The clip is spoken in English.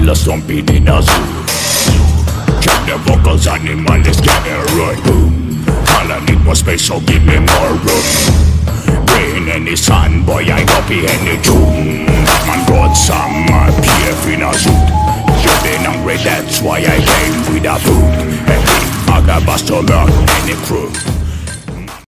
la stomping in a zoo. Check the vocals, animal, let's get it right. Boom. All I need more space, so give me more room. Rain any sun, boy, I copy any tune. Man got some PF in a suit. You been hungry, that's why I came with a food. And I got bust to learn.